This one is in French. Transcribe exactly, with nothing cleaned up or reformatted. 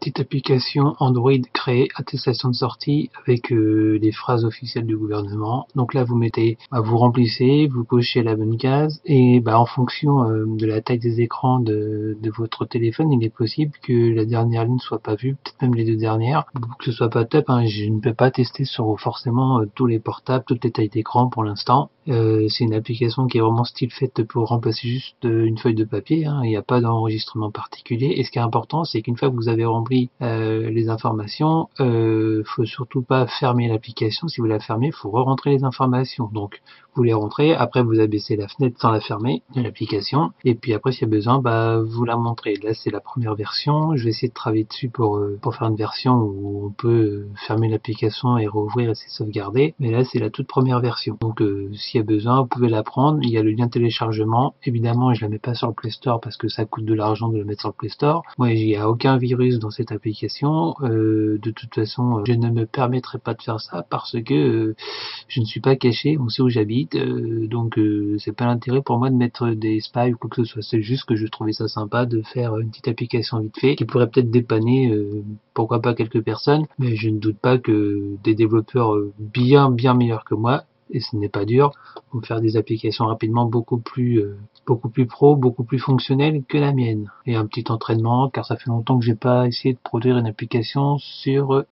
petite application Android créée, attestation de sortie, avec euh, les phrases officielles du gouvernement. Donc là, vous mettez, bah, vous remplissez, vous cochez la bonne case, et bah, en fonction euh, de la taille des écrans de, de votre téléphone, il est possible que la dernière ligne soit pas vue, peut-être même les deux dernières, que ce soit pas top. Hein, je ne peux pas tester sur forcément euh, tous les portables, toutes les tailles d'écran pour l'instant. Euh, c'est une application qui est vraiment style faite pour remplacer juste euh, une feuille de papier. Hein, il n'y a pas d'enregistrement particulier. Et ce qui est important, c'est qu'une fois que vous avez rempli euh, les informations, euh, faut surtout pas fermer l'application. Si vous la fermez, il faut re-rentrer les informations. Donc, vous les rentrez, après vous abaissez la fenêtre sans la fermer de l'application, et puis après s'il y a besoin, bah vous la montrez. Là c'est la première version, je vais essayer de travailler dessus pour, euh, pour faire une version où on peut fermer l'application et rouvrir et c'est sauvegardé, mais là c'est la toute première version. Donc euh, s'il y a besoin, vous pouvez la prendre, il y a le lien téléchargement, évidemment je la mets pas sur le Play Store parce que ça coûte de l'argent de la mettre sur le Play Store. Moi il n'y a aucun virus dans cette application, euh, de toute façon je ne me permettrai pas de faire ça parce que euh, je ne suis pas caché, on sait où j'habite. Euh, donc euh, c'est pas l'intérêt pour moi de mettre des spies ou quoi que ce soit, c'est juste que je trouvais ça sympa de faire une petite application vite fait qui pourrait peut-être dépanner euh, pourquoi pas quelques personnes, mais je ne doute pas que des développeurs euh, bien bien meilleurs que moi, et ce n'est pas dur, vont faire des applications rapidement beaucoup plus euh, beaucoup plus pro, beaucoup plus fonctionnelles que la mienne, et un petit entraînement car ça fait longtemps que j'ai pas essayé de produire une application sur